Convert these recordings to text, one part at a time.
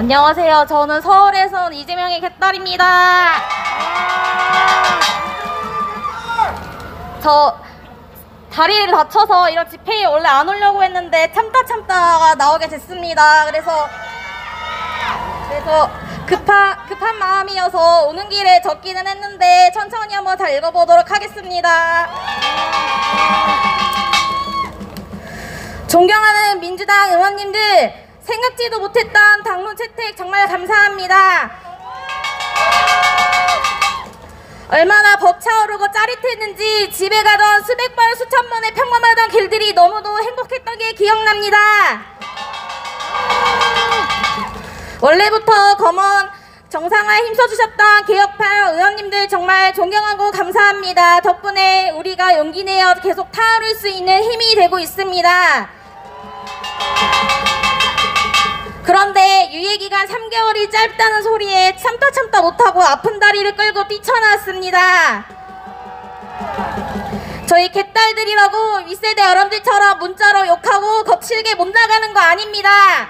안녕하세요. 저는 서울에서 온 이재명의 개딸입니다. 저 다리를 다쳐서 이런 집회에 원래 안 오려고 했는데 참다가 나오게 됐습니다. 그래서 급한 마음이어서 오는 길에 적기는 했는데 천천히 한번 잘 읽어보도록 하겠습니다. 존경하는 민주당 의원님들, 생각지도 못했던 당론 채택 정말 감사합니다. 얼마나 벅차오르고 짜릿했는지 집에 가던 수백 번 수천 번의 평범하던 길들이 너무도 행복했던 게 기억납니다. 원래부터 검언 정상화에 힘써주셨던 개혁파 의원님들 정말 존경하고 감사합니다. 덕분에 우리가 용기 내어 계속 타오를 수 있는 힘이 되고 있습니다. 그런데 유예기간 3개월이 짧다는 소리에 참다 못하고 아픈 다리를 끌고 뛰쳐나왔습니다. 저희 개딸들이라고 윗세대 여러분들처럼 문자로 욕하고 거칠게 못 나가는 거 아닙니다.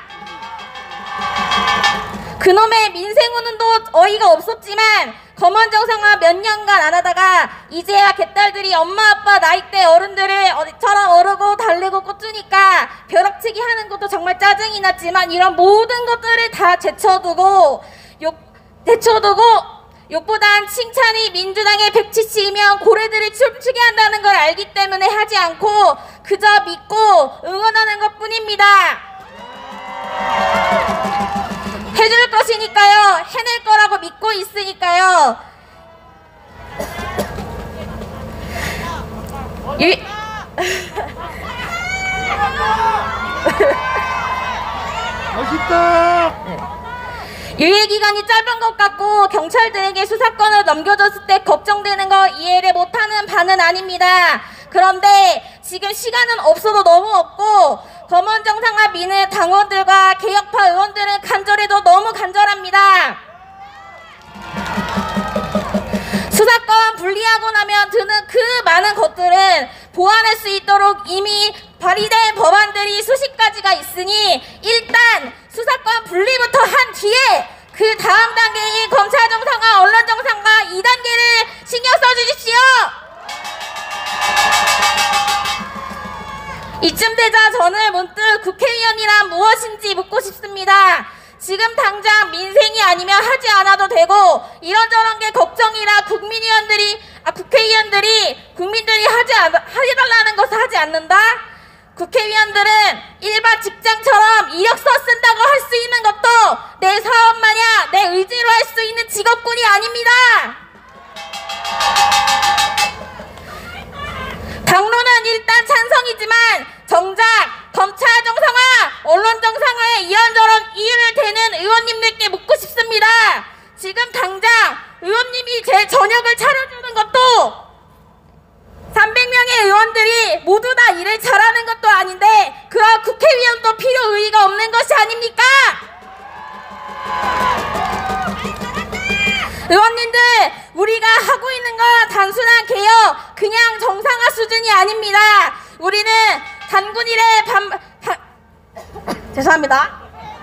그놈의 민생운동도 어이가 없었지만 검언정상화 몇 년간 안 하다가 이제야 개딸들이 엄마 아빠 나이대 어른들을 어디처럼 어르고 달래고 꽂주니까 벼락치기 하는 것도 정말 짜증이 났지만 이런 모든 것들을 다 제쳐두고 욕보단 칭찬이 민주당의 170이면 고래들을 춤추게 한다는 걸 알기 때문에 하지 않고 그저 믿고 응원하는 것 뿐입니다. 해줄 것이니까요. 해낼 거라고 믿고 있으니까요. 멋있다. 유예기간이 짧은 것 같고 경찰들에게 수사권을 넘겨줬을 때 걱정되는 거 이해를 못하는 바는 아닙니다. 그런데 지금 시간은 없어도 너무 없고 검언정상화 미는 당원들과 개혁파 의원들은 간절해도 너무 간절합니다. 수사권 분리하고 나면 드는 그 많은 것들은 보완할 수 있도록 이미 발의된 법안들이 수십 가지가 있으니 일단 수사권 분리부터 한 뒤에 그 다음 단계인 검찰정상화, 언론정상화 2단계를 신경 써주십시오. 이쯤 되자 저는 문득 국회의원이란 무엇인지 묻고 싶습니다. 지금 당장 민생이 아니면 하지 않아도 되고 이런저런 게 걱정이라 국회의원들이 국민들이 해달라는 것을 하지 않는다? 국회의원들은 일반 직장처럼 이력서 쓴다고 할 수 있는 것도 내 사업 마냥 내 의지로 할 수 있는 직업군이 아닙니다. 당론은 일단 찬성이지만 정작 검찰 정상화, 언론 정상화에 이런저런 이유를 대는 의원님들께 묻고 싶습니다. 지금 당장 의원님이 제 저녁을 차려주는 것도 300명의 의원들이 모두 다 일을 잘하는 것도 아닌데 그런 국회의원도 필요 의의가 없는 것이 아닙니까? 의원님들, 우리가 하고 있는 건 단순한 개혁, 그냥 정상화 수준이 아닙니다. 우리는 단군일의 죄송합니다.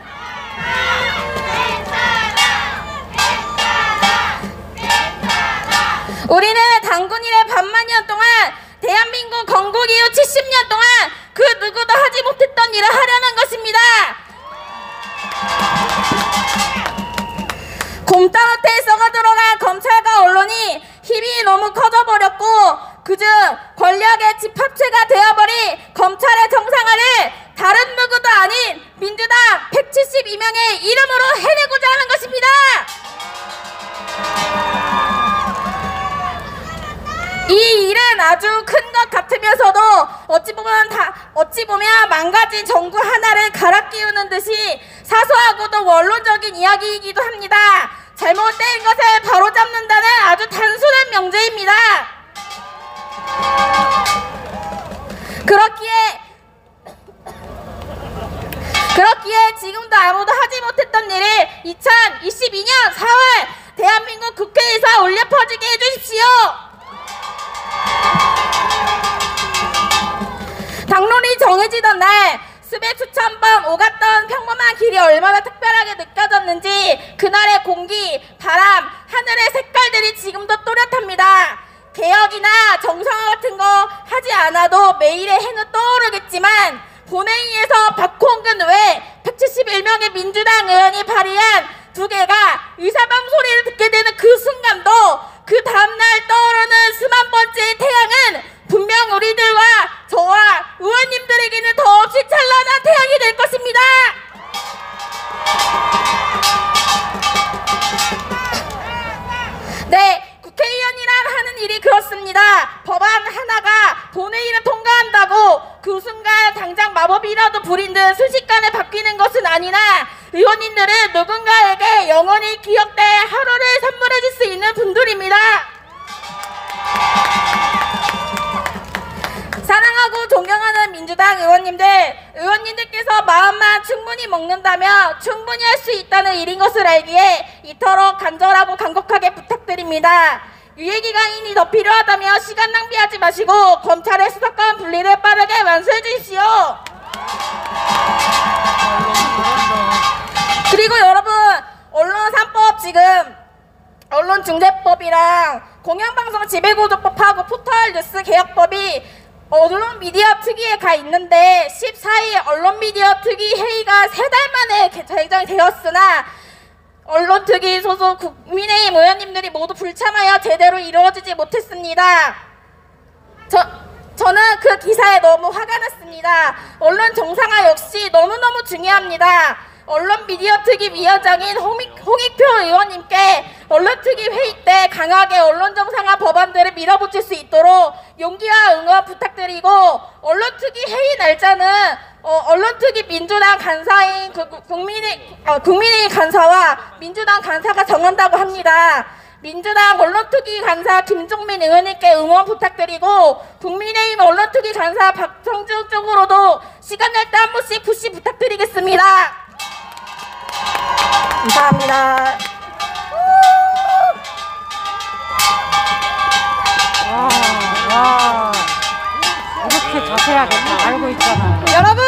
우리는 단군일의 반만년 동안 대한민국 건국 이후 70년 동안 그 누구도 하지 못했던 일을 하려는 것입니다. 곰탕한테 썩어들어간 검찰과 언론이 힘이 너무 커져버렸고 그중 권력의 집합체가 되어버린 검찰의 정상화를 다른 누구도 아닌 민주당 172명의 이름으로 해내고자 하는 것입니다. 이 일은 아주 큰 것 같으면서도 어찌 보면 망가진 정부 하나를 갈아 끼우는 듯이 사소하고도 원론적인 이야기이기도 합니다. 잘못된 것을 바로잡는다는 아주 단순한 명제입니다. 그렇기에 지금도 아무도 하지 못했던 일을 2022년 4월 대한민국 국회에서 울려 퍼지게 해주십시오. 당론이 정해지던 날 수백 수천 번 오갔던 평범한 길이 얼마나 특별하게 느껴졌는지 그날의 공기, 바람, 하늘의 색깔들이 지금도 또렷합니다. 개혁이나 정상화 같은 거 하지 않아도 매일의 해는 떠오르겠지만 본회의에서 박홍근 외 171명의 민주당 의원이 발의한 두 개가 의사방 소리를 듣게 되는 그 순간도 그 다음날 떠오르는 수만 번째의 태양은 분명 우리들과 저와 의원님들에게는 더없이 찬란한 태양이 될 것입니다. 네, 국회의원이란 하는 일이 그렇습니다. 법안 하나가 본회의를 통과한다고 그 순간 당장 마법이라도 부린 듯 순식간에 바뀌는 것은 아니나 의원님들은 누군가에게 영원히 기억될 하루를 선물해 줄 수 있는 분들입니다. 사랑하고 존경하는 민주당 의원님들께서 마음만 충분히 먹는다면 충분히 할 수 있다는 일인 것을 알기에 이토록 간절하고 간곡하게 부탁드립니다. 유예기간이 더 필요하다면 시간 낭비하지 마시고 검찰의 수사권 분리를 빠르게 완수해 주십시오. 그리고 여러분, 언론 3법 지금 언론중재법이랑 공영방송 지배구조법하고 포털뉴스 개혁법이 언론 미디어 특위에 가 있는데 14일 언론 미디어 특위 회의가 3달 만에 개정이 되었으나 언론특위 소속 국민의힘 의원님들이 모두 불참하여 제대로 이루어지지 못했습니다. 저는 그 기사에 너무 화가 났습니다. 언론 정상화 역시 너무너무 중요합니다. 언론 미디어 특위 위원장인 홍익표 의원님께 언론특위 회의 때 강하게 언론 정상화 법안들을 밀어붙일 수 있도록 용기와 응원 부탁드리고 언론특위 회의 날짜는 언론특위 민주당 간사인 국민의힘 간사와 민주당 간사가 정한다고 합니다. 민주당 언론특위 간사 김종민 의원님께 응원 부탁드리고 국민의힘 언론특위 간사 박성중 쪽으로도 시간 날 때 한 번씩 푸시 부탁드리겠습니다. 감사합니다. 와, 이렇게 자세하게 다 알고 있잖아요. 여러분,